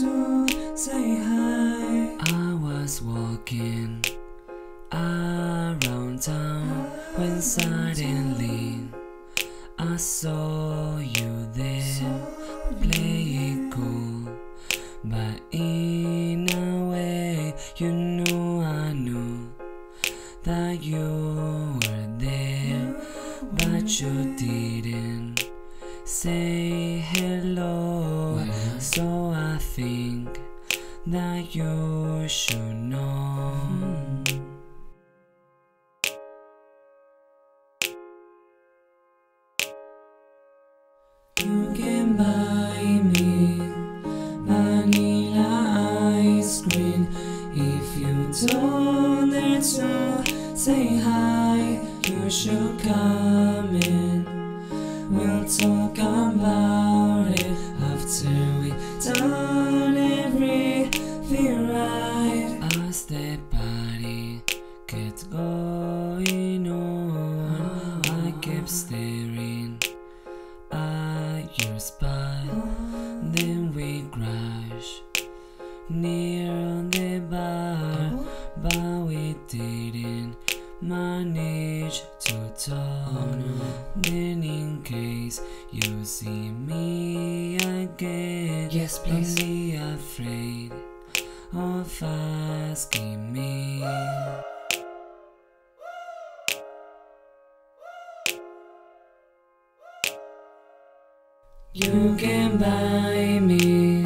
to say hi. I was walking around town when suddenly I saw you there, playing cool, but in a way you knew I knew that you were there, but you didn't say hello. So I think that you should know. You can buy me vanilla ice cream if you don't dare to say hi. You should come in. We'll talk about it after we've done everything right. As the party kept going on, I kept staring at your spot. Then we crashed near the bar, but we didn't manage to talk. Then in case you see me again, Yes, please. don't be afraid of asking me. You can buy me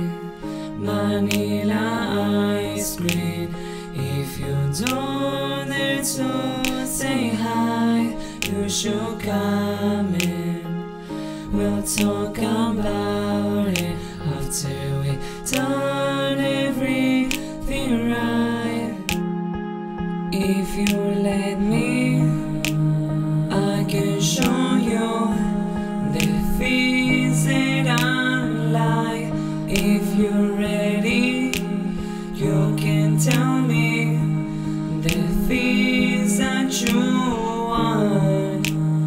vanilla ice cream if you don't dare to say hi. You should come in. We'll talk about it after we've done everything right. If you let me, I can show you the things that I like. If you're ready, you can tell me the things that you want.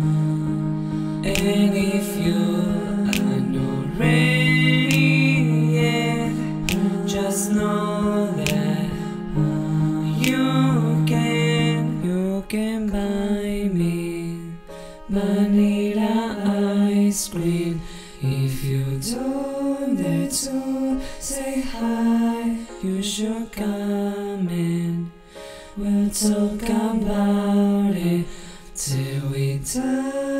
And if you are not ready yet, just know that you can buy me vanilla ice cream if you don't dare to say hi. You should come in. We'll talk about it till we die.